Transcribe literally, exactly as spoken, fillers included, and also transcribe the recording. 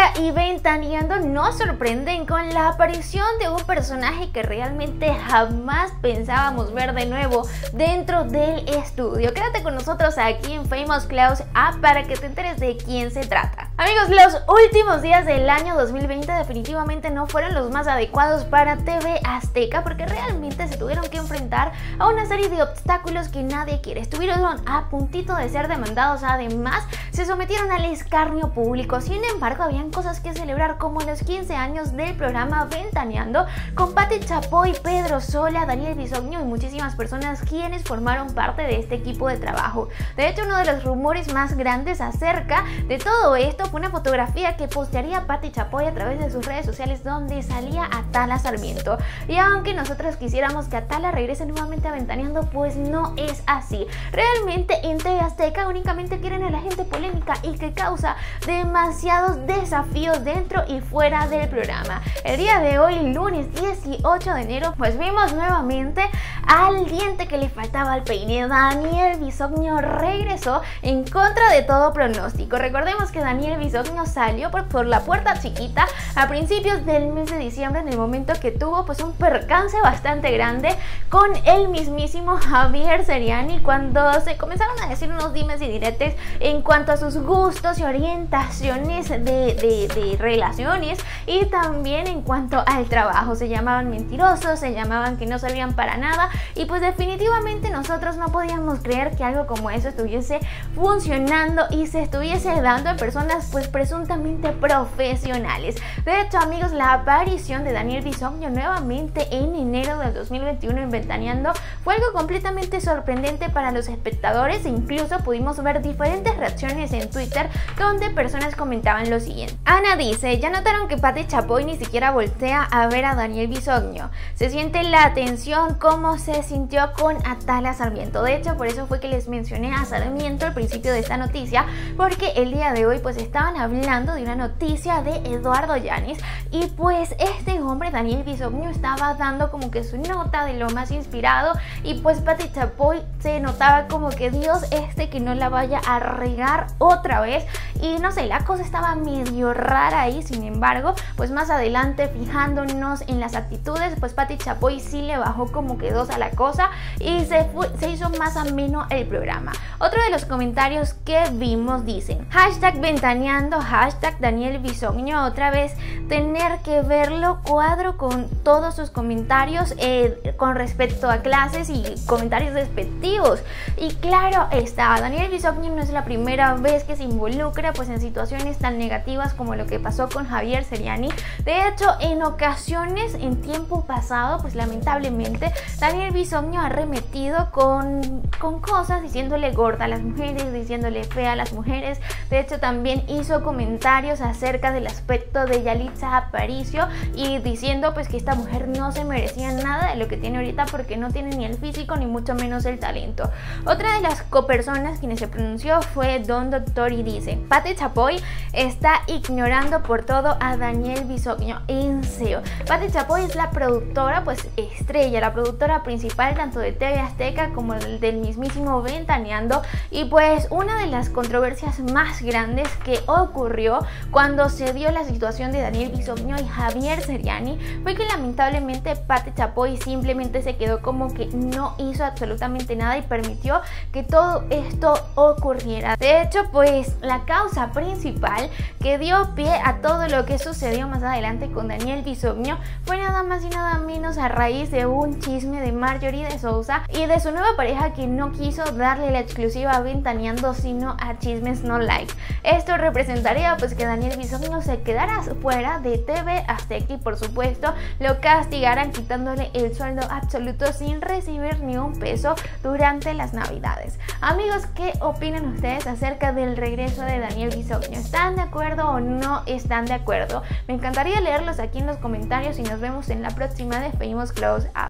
y Ventaneando nos sorprenden con la aparición de un personaje que realmente jamás pensábamos ver de nuevo dentro del estudio. Quédate con nosotros aquí en Famous Clouds App para que te enteres de quién se trata. Amigos, los últimos días del año dos mil veinte definitivamente no fueron los más adecuados para T V Azteca, porque realmente se tuvieron que enfrentar a una serie de obstáculos que nadie quiere. Estuvieron a puntito de ser demandados, además se sometieron al escarnio público. Sin embargo, habían cosas que celebrar, como los quince años del programa Ventaneando, con Pati Chapoy, Pedro Sola, Daniel Bisognó y muchísimas personas quienes formaron parte de este equipo de trabajo. De hecho, uno de los rumores más grandes acerca de todo esto fue una fotografía que postearía Pati Chapoy a través de sus redes sociales, donde salía Atala Sarmiento. Y aunque nosotros quisiéramos que Atala regrese nuevamente a Ventaneando, pues no es así. Realmente en T V Azteca únicamente quieren a la gente polémica y que causa demasiados desafíos dentro y fuera del programa. El día de hoy, lunes dieciocho de enero, pues vimos nuevamente al diente que le faltaba al peine. Daniel Bisognó regresó en contra de todo pronóstico. Recordemos que Daniel Bisognó salió por, por la puerta chiquita a principios del mes de diciembre, en el momento que tuvo pues un percance bastante grande con el mismísimo Javier Seriani, cuando se comenzaron a decir unos dimes y diretes en cuanto a sus gustos y orientaciones de, de, de relaciones, y también en cuanto al trabajo. Se llamaban mentirosos, se llamaban que no servían para nada, y pues definitivamente nosotros no podíamos creer que algo como eso estuviese funcionando y se estuviese dando en personas pues presuntamente profesionales. De hecho, amigos, la aparición de Daniel Bisognó nuevamente en enero del dos mil veintiuno en Ventaneando fue algo completamente sorprendente para los espectadores, e incluso pudimos ver diferentes reacciones en Twitter donde personas comentaban lo siguiente. Ana dice: ya notaron que Pati Chapoy ni siquiera voltea a ver a Daniel Bisognó. Se siente la tensión como se sintió con Atala Sarmiento. De hecho, por eso fue que les mencioné a Sarmiento al principio de esta noticia, porque el día de hoy pues estaban hablando de una noticia de Eduardo Yáñez, y pues este hombre, Daniel Bisognó, estaba dando como que su nota de lo más inspirado, y pues Pati Chapoy se notaba como que Dios este que no la vaya a regar otra vez, y no sé, la cosa estaba medio rara ahí. Sin embargo, pues más adelante, fijándonos en las actitudes, pues Pati Chapoy sí le bajó como que dos a la cosa y se, fue, se hizo más ameno el programa. Otro de los comentarios que vimos dicen: hashtag Ventaneando, hashtag Daniel Bisognó otra vez, tener que verlo cuadro con todos sus comentarios eh, con respecto a clases y comentarios despectivos. Y claro está, Daniel Bisognó no es la primera vez que se involucra pues en situaciones tan negativas como lo que pasó con Javier Seriani. De hecho, en ocasiones en tiempo pasado, pues lamentablemente Daniel Bisognó ha arremetido con, con cosas, diciéndole gorda a las mujeres, diciéndole fea a las mujeres. De hecho, también hizo comentarios acerca del aspecto de Yalitza Aparicio y diciendo pues que esta mujer no se merecía nada de lo que tiene ahorita, porque no tiene ni el físico ni mucho menos el talento. Otra de las copersonas quienes se pronunció fue Don Doctor y dice: Pati Chapoy está ignorando por todo a Daniel Bisognó. En serio, Pati Chapoy es la productora pues estrella, la productora principal tanto de T V Azteca como del mismísimo Ventaneando, y pues una de las controversias más grandes que ocurrió cuando se dio la situación de Daniel Bisognó y Javier Seriani fue que lamentablemente Pati Chapoy simplemente se quedó como que no hizo absolutamente nada y permitió que todo esto ocurriera. De hecho, pues la causa principal que dio pie a todo lo que sucedió más adelante con Daniel Bisognó fue nada más y nada menos a raíz de un chisme de Marjorie de Sousa y de su nueva pareja, que no quiso darle la exclusiva a Ventaneando sino a Chismes No Like. Esto representaría pues que Daniel Bisognó se quedara fuera de T V Azteca y por supuesto lo castigaran quitándole el sueldo absoluto sin recibir ni un peso durante las navidades. Amigos, ¿qué opinan ustedes acerca del regreso de Daniel Bisognó? ¿Están de acuerdo o no están de acuerdo? Me encantaría leerlos aquí en los comentarios y nos vemos en la próxima de Famous Clouds App.